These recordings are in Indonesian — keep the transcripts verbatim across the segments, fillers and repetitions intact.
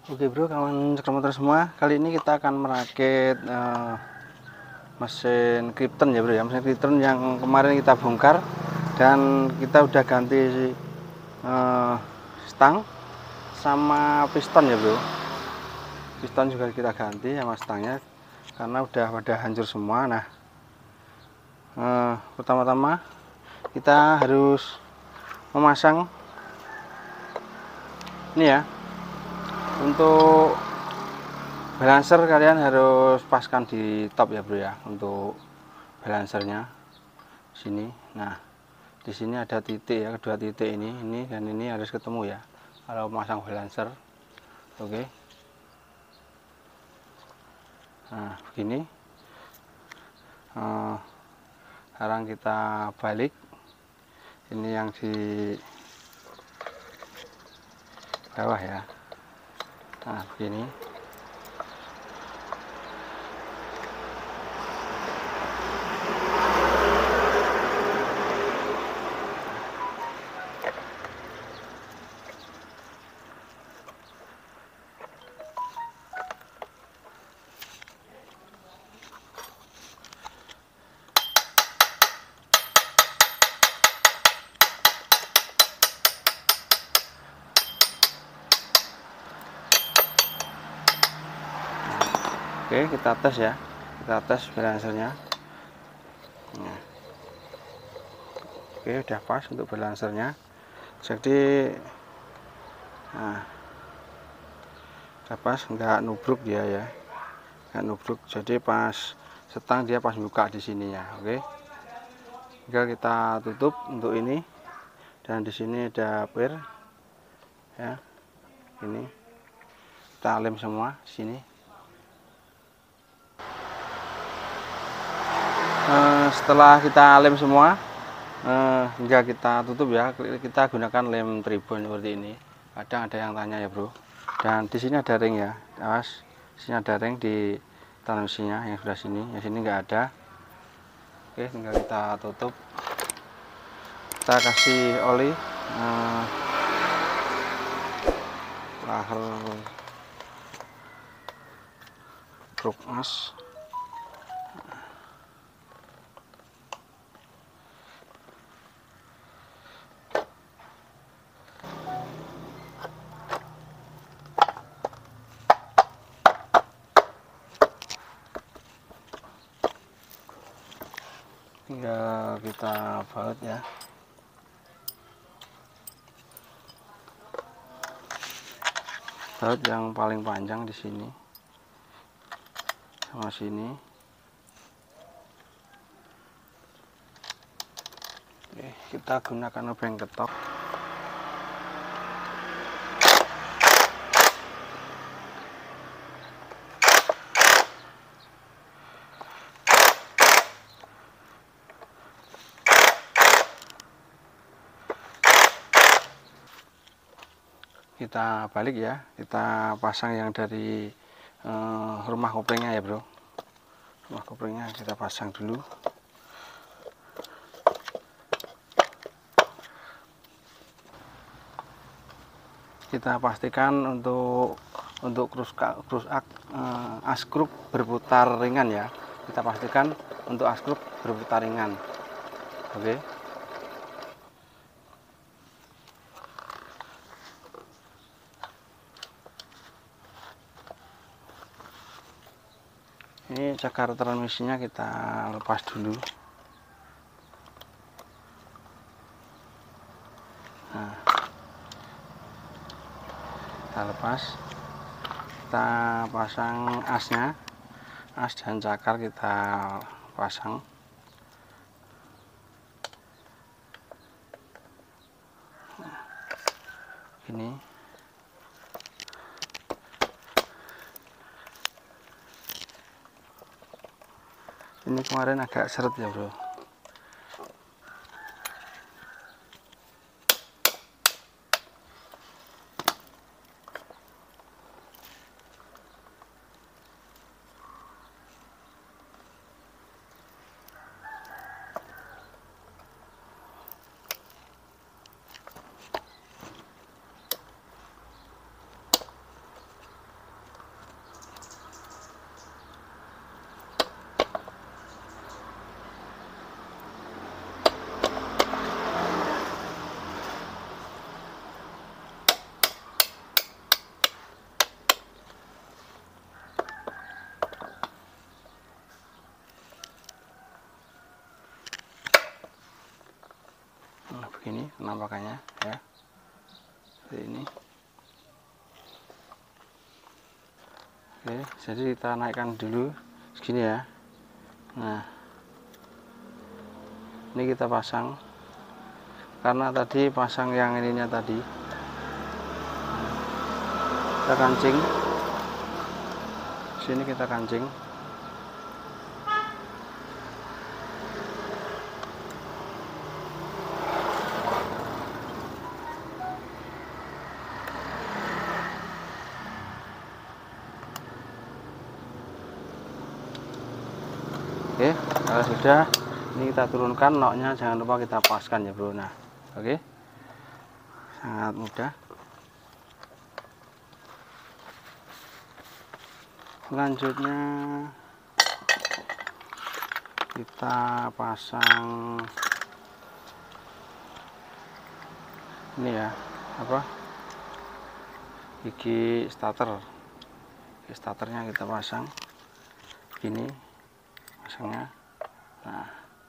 Oke bro, kawan motor semua, kali ini kita akan merakit uh, mesin Krypton ya bro ya, mesin Krypton yang kemarin kita bongkar dan kita udah ganti uh, stang sama piston ya bro. Piston juga kita ganti sama stangnya karena udah pada hancur semua. Nah, uh, pertama-tama kita harus memasang ini ya. Untuk balancer kalian harus paskan di top ya bro ya, untuk balancernya sini. Nah, di sini ada titik ya, kedua titik ini, ini dan ini harus ketemu ya kalau masang balancer. Oke. Nah, begini. Uh, sekarang kita balik. Ini yang di bawah ya. Nah, begini. Oke, kita tes ya, kita tes balancernya. Nah, oke, udah pas untuk balancernya. Jadi, nah, udah pas, nggak nubruk dia ya, nggak nubruk. Jadi pas setang dia pas buka di sininya. Oke, tinggal kita tutup untuk ini, dan di sini ada per, ya, ini kita lem semua di sini. Uh, setelah kita lem semua, uh, hingga kita tutup ya, kita gunakan lem tribun seperti ini. Kadang ada yang tanya ya bro. Dan di sini ada ring ya, awas, di sini ada ring di transmisinya yang sebelah sini, yang sini nggak ada. Oke, tinggal kita tutup. Kita kasih oli, uh, lahar truk as. Tinggal kita baut ya. Baut yang paling panjang di sini sama sini. Oke, kita gunakan obeng ketok. Kita balik ya, kita pasang yang dari uh, rumah koplingnya ya bro. Rumah koplingnya kita pasang dulu. Kita pastikan untuk untuk krus krus uh, askrup berputar ringan ya. Kita pastikan untuk askrup berputar ringan. Oke. Ini cakar transmisinya kita lepas dulu. Nah, kita lepas, kita pasang asnya, as dan cakar kita pasang. Ini ini kemarin agak seret ya bro. penampakannya ya, seperti ini. Oke, jadi kita naikkan dulu segini ya. Nah, ini kita pasang karena tadi pasang yang ininya tadi kita kancing sini, kita kancing. Oke, kalau sudah ini kita turunkan noknya, jangan lupa kita paskan ya bro. Nah, oke, sangat mudah. Selanjutnya kita pasang ini ya, apa, gigi starter. Gigi starternya kita pasang gini pasangnya. Nah,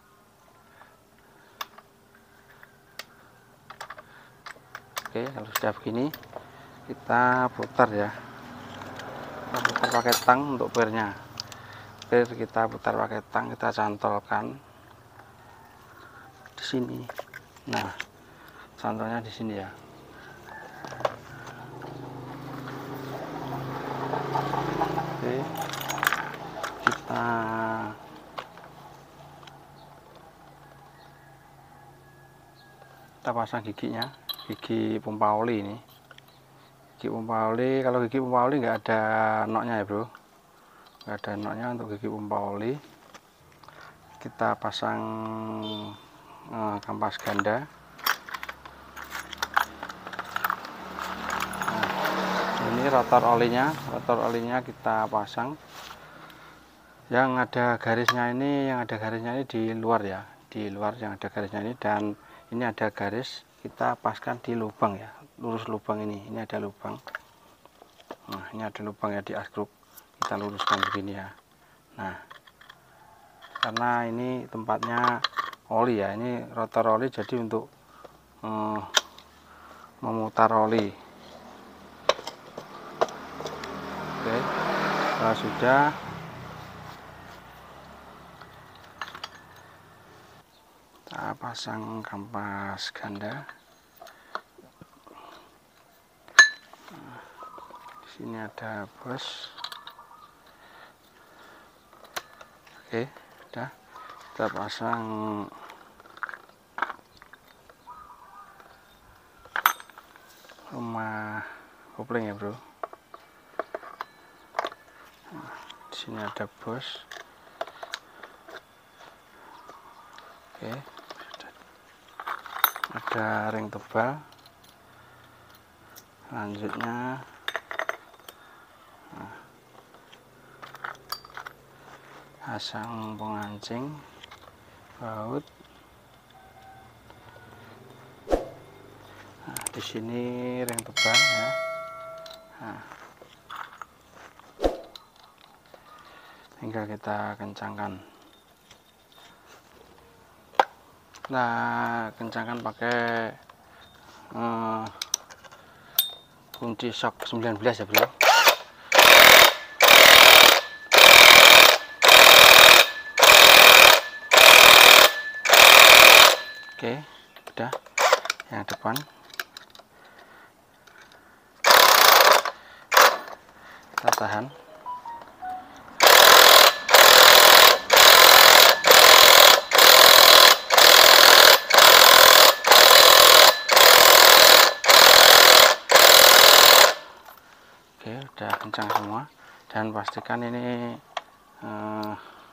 oke, kalau sudah begini kita putar ya, kita putar pakai tang untuk pernya. Per kita putar pakai tang, kita cantolkan di sini. Nah, cantolnya di sini ya. Oke, kita kita pasang giginya, gigi pompa oli ini. Gigi pompa oli, kalau gigi pompa oli nggak ada noknya ya bro, nggak ada noknya untuk gigi pompa oli. Kita pasang eh, kampas ganda. Nah, ini rotor olinya, rotor olinya kita pasang. Yang ada garisnya ini, yang ada garisnya ini di luar ya, di luar yang ada garisnya ini, dan ini ada garis, kita paskan di lubang ya, lurus lubang ini. Ini ada lubang. Nah, ini ada lubang ya di askruk, kita luruskan begini ya. Nah, karena ini tempatnya oli ya, ini rotor oli, jadi untuk eh, memutar oli. Oke, kalau sudah kita pasang kampas ganda. Nah, di sini ada bos. Oke, udah kita pasang rumah kopling ya bro. Nah, di sini ada bos. Oke, ada ring tebal. Selanjutnya nah, pasang pengancing baut. Nah, di sini ring tebal ya. Nah, tinggal kita kencangkan. Nah, kencangkan pakai eh, kunci shock sembilan belas ya bro. Oke, udah yang depan. Kita tahan. Oke, udah kencang semua, dan pastikan ini eh,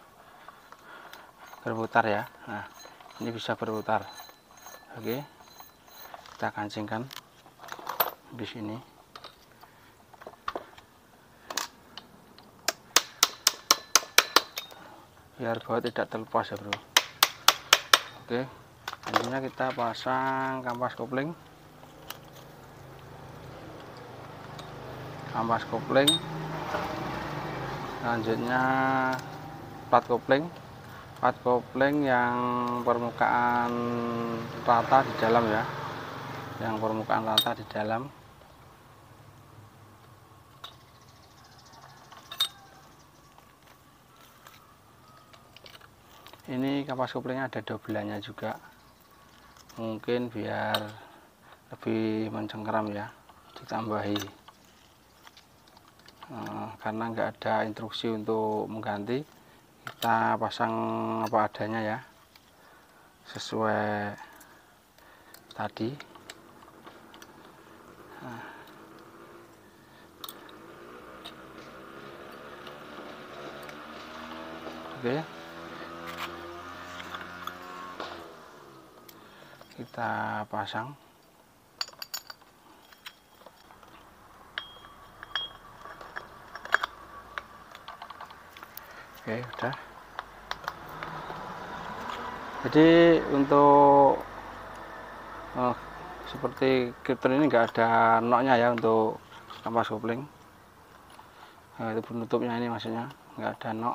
berputar ya. Nah, ini bisa berputar. Oke, kita kancingkan di sini. Biar baut tidak terlepas ya bro. Oke, selanjutnya kita pasang kampas kopling. Kampas kopling. Selanjutnya plat kopling. Plat kopling yang permukaan rata di dalam ya. yang permukaan rata di dalam. Ini kapas koplingnya ada dobelannya juga, mungkin biar lebih mencengkeram ya, ditambahi eh, karena nggak ada instruksi untuk mengganti, kita pasang apa adanya ya, sesuai tadi. Nah, oke, kita pasang. Oke, udah. Jadi untuk oh, seperti Krypton ini enggak ada noknya ya untuk kapas kopling. Nah, itu penutupnya ini maksudnya enggak ada nok.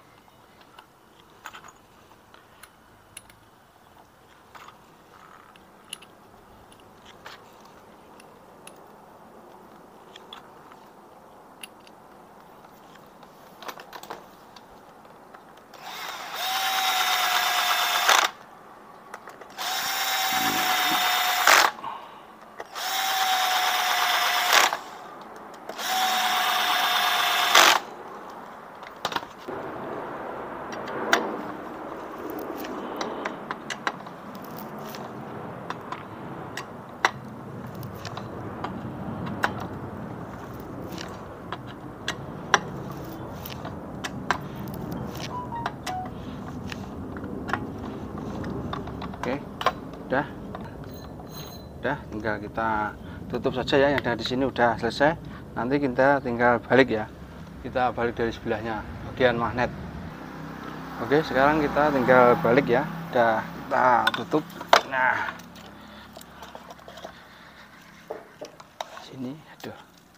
Oke, udah, udah, tinggal kita tutup saja ya. Yang ada di sini udah selesai. Nanti kita tinggal balik ya. Kita balik dari sebelahnya, bagian magnet. Oke, sekarang kita tinggal balik ya. Udah kita tutup. Nah, sini, aduh.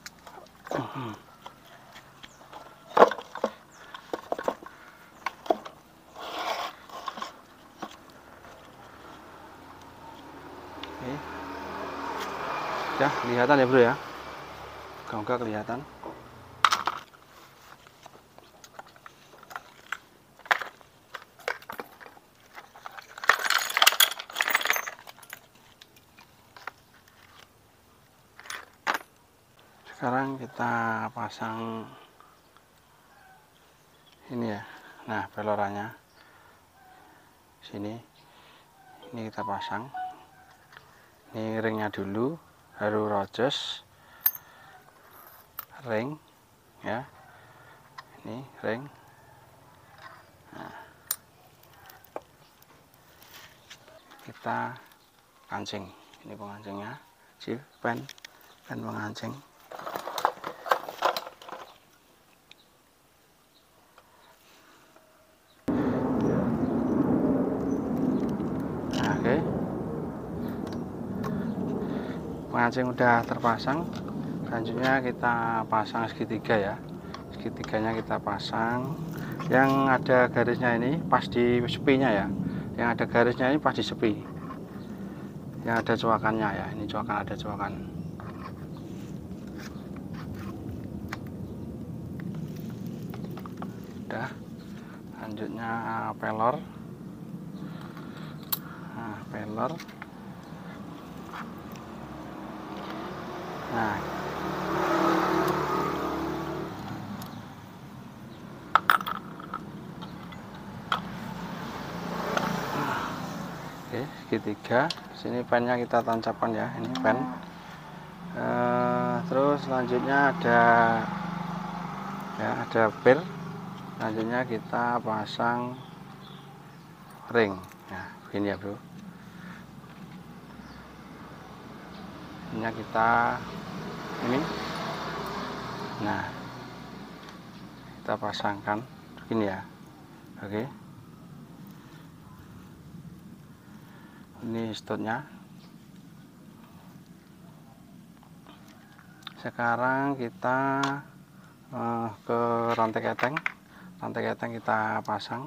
Oke. Ya, kelihatan ya bro ya, moga kelihatan. Sekarang kita pasang ini ya. Nah, pelorannya sini, ini kita pasang. Ini ringnya dulu, baru rojos ring ya. Ini ring. Nah, kita kancing. Ini pengancingnya, sil pen pen pengancing. Nah, oke. Pengancing udah terpasang. Selanjutnya kita pasang segitiga ya. Segitiganya kita pasang. Yang ada garisnya ini pas di sepinya ya. Yang ada garisnya ini pas di sepi. Yang ada coakannya ya. Ini coakan, ada coakan. Udah. Selanjutnya pelor. Nah, pelor. Nah, oke, segitiga. Sini pennya kita tancapkan ya, ini pen. E, terus selanjutnya ada ya, ada pir. Selanjutnya kita pasang ring. Nah, begini ya bro. Ini kita ini. Nah, kita pasangkan begini ya. Oke. Ini stotnya. Sekarang kita uh, ke rantai keteng. Rantai keteng kita pasang.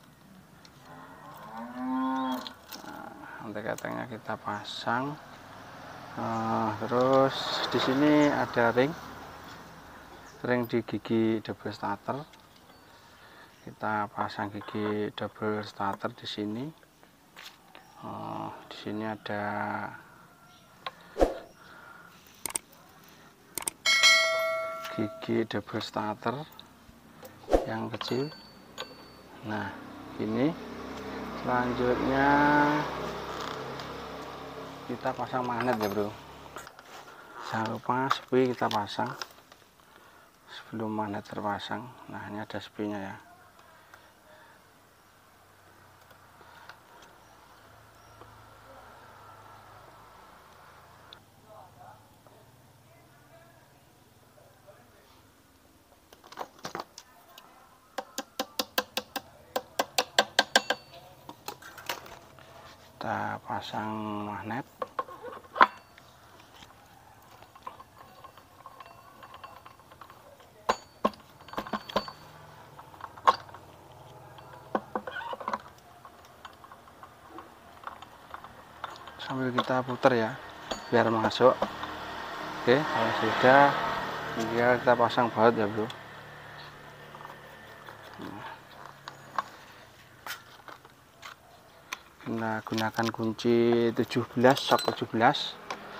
Nah, rantai ketengnya kita pasang. Uh, terus di sini ada ring, ring di gigi double starter. Kita pasang gigi double starter di sini. Uh, di sini ada gigi double starter yang kecil. Nah, ini selanjutnya kita pasang magnet ya bro. Jangan lupa sepi kita pasang sebelum magnet terpasang. Nah, ini ada sepinya ya. Kita pasang magnet. Sambil kita putar ya biar masuk. Oke, kalau sudah tinggal kita pasang baut ya bro. Kita gunakan kunci tujuh belas, sok tujuh belas.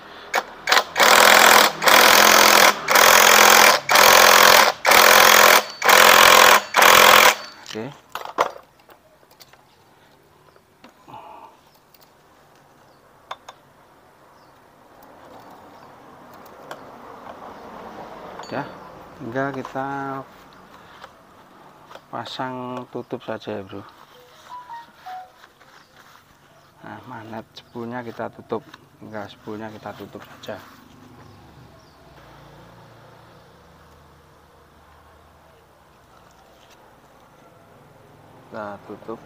Oke. Ya, tinggal kita pasang tutup saja ya bro. Nah, magnet spoolnya kita tutup, tinggal spoolnya kita tutup saja. Kita tutup.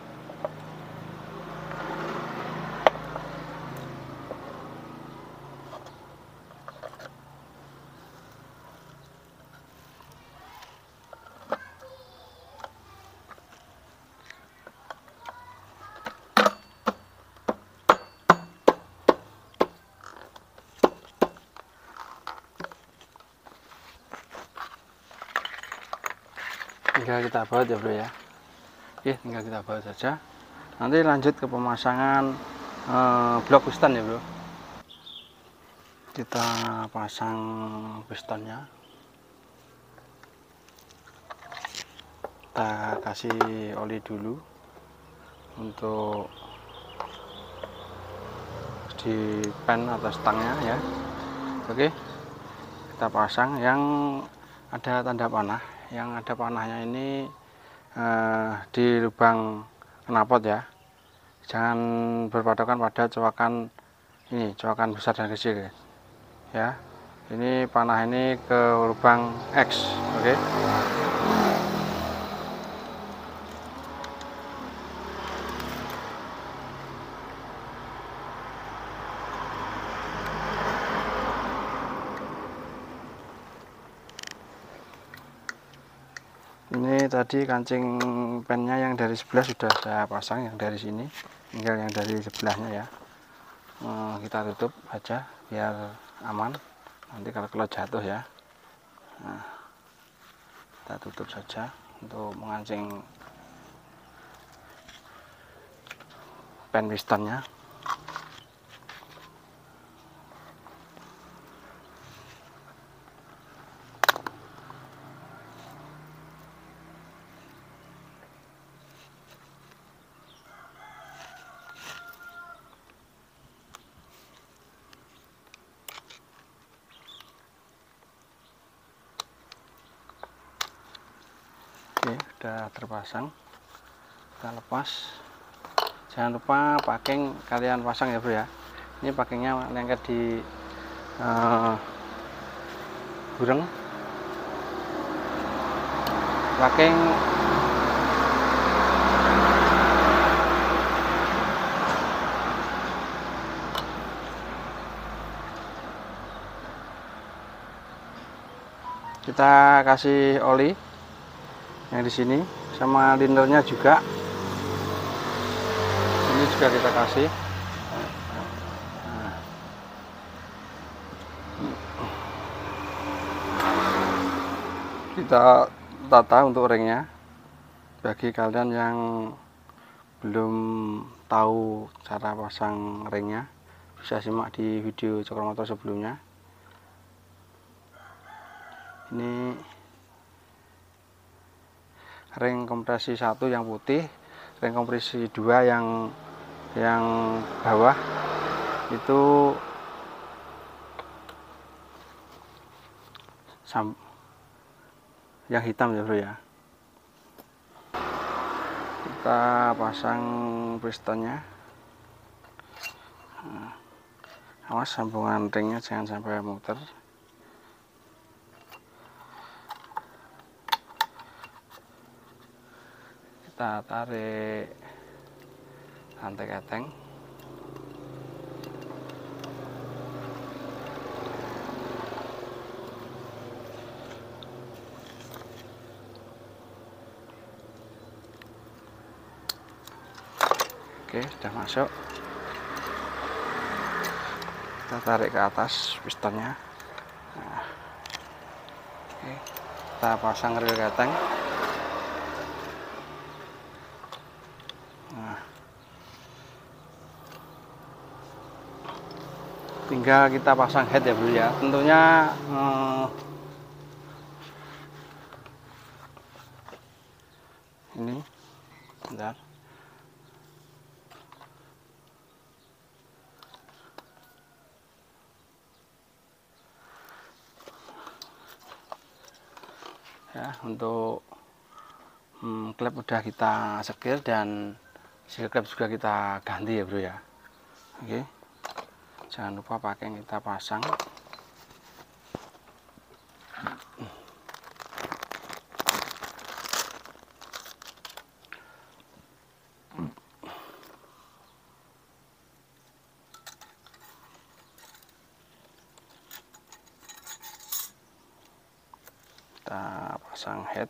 Tinggal kita baut ya bro ya. Oke, tinggal kita baut saja. Nanti lanjut ke pemasangan eh, blok piston ya bro. Kita pasang pistonnya. Kita kasih oli dulu untuk di pen atau stangnya ya. Oke, kita pasang yang ada tanda panah. Yang ada panahnya ini eh, di lubang knalpot ya. Jangan berpatokan pada cowakan ini, cowakan besar dan kecil ya. Ini panah ini ke lubang X. Oke. Ini tadi kancing pennya yang dari sebelah sudah saya pasang, yang dari sini tinggal yang dari sebelahnya ya. Eh, kita tutup aja biar aman, nanti kalau kalau jatuh ya. Nah, kita tutup saja untuk mengancing pen pistonnya. Oke, sudah terpasang. Kita lepas. Jangan lupa packing kalian pasang ya bro ya. Ini packingnya lengket di uh, bureng. Packing kita kasih oli yang di sini sama linernya juga. Ini juga kita kasih. Nah, Kita tata untuk ringnya. Bagi kalian yang belum tahu cara pasang ringnya, bisa simak di video Cokromotor sebelumnya. Ini ring kompresi satu yang putih, ring kompresi dua yang yang bawah itu sam yang hitam ya bro ya. Kita pasang pistonnya. Nah, awas sambungan ringnya jangan sampai muter. Kita tarik rantai keteng. Oke, sudah masuk. Kita tarik ke atas pistonnya. Nah, oke, kita pasang ril keteng. Nah, tinggal kita pasang head ya bro ya. Tentunya eh, ini, bentar. Ya, untuk hmm, klep udah kita sekir dan seal klep juga kita ganti ya bro ya. Oke, jangan lupa pakai yang kita pasang. Kita pasang head.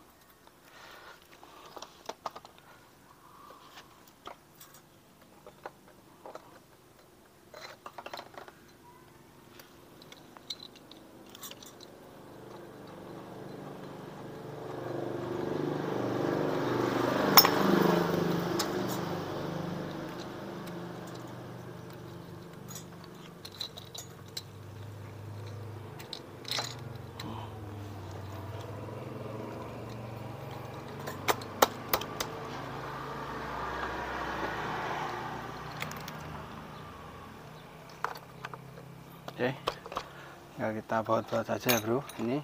Oke, tinggal kita baut-baut saja bro. Ini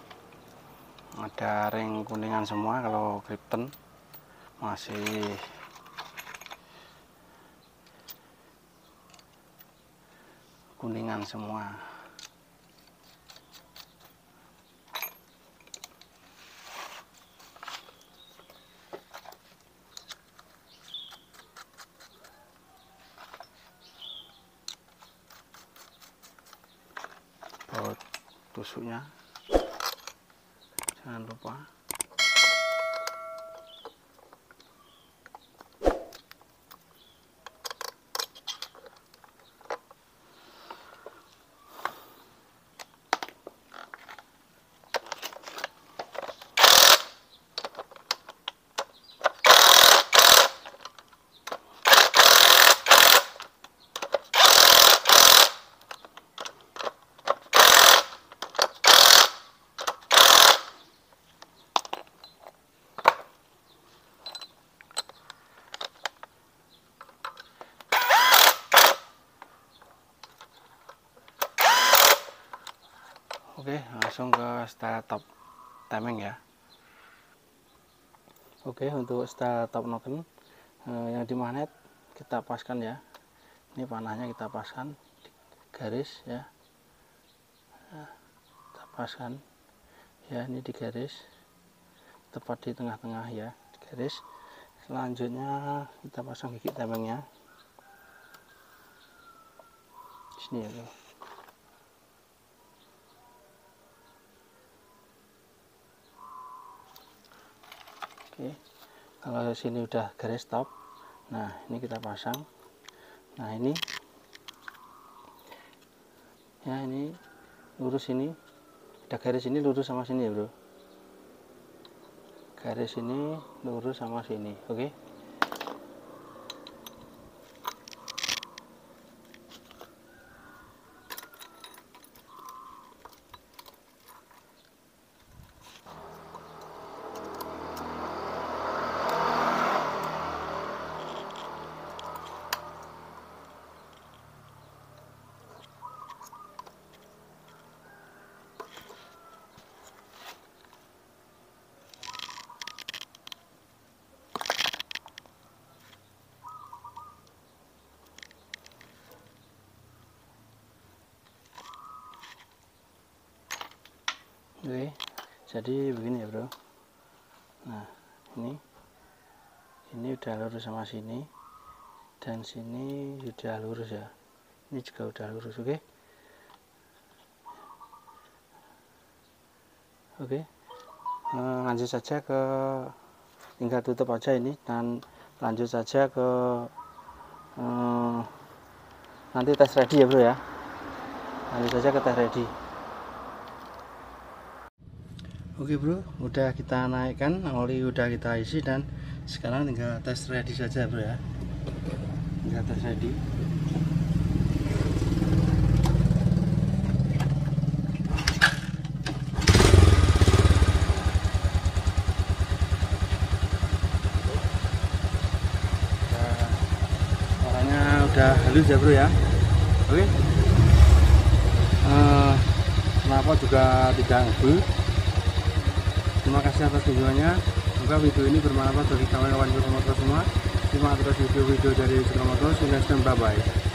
ada ring kuningan semua. Kalau Krypton masih kuningan semua. Baut tusuknya jangan lupa. Oke, langsung ke style top timing ya. Oke, untuk style top noken eh, yang di magnet kita paskan ya. Ini panahnya kita paskan di garis ya. Nah, kita paskan ya, ini di garis tepat di tengah-tengah ya, di garis. Selanjutnya kita pasang gigi timingnya di sini ya bro. Oke, kalau sini udah garis top, nah ini kita pasang. Nah ini ya, ini lurus ini, ada garis ini lurus sama sini ya bro, garis ini lurus sama sini. Oke, Oke, jadi begini ya bro. Nah, ini ini udah lurus sama sini, dan sini sudah lurus ya. Ini juga udah lurus. Oke, oke. Nah, lanjut saja ke, tinggal tutup aja ini, dan lanjut saja ke eh, nanti tes ready ya bro ya. Lanjut saja ke tes ready. Oke bro, udah kita naikkan, oli udah kita isi, dan sekarang tinggal tes ready saja bro ya. Tinggal tes ready. Nah, warnanya udah halus ya bro ya. Oke. Uh, kenapa juga tidak ngebul. Terima kasih atas videonya. Semoga video ini bermanfaat bagi kawan-kawan Sukamoto semua. Terima kasih video-video dari Sukamoto. Bye bye.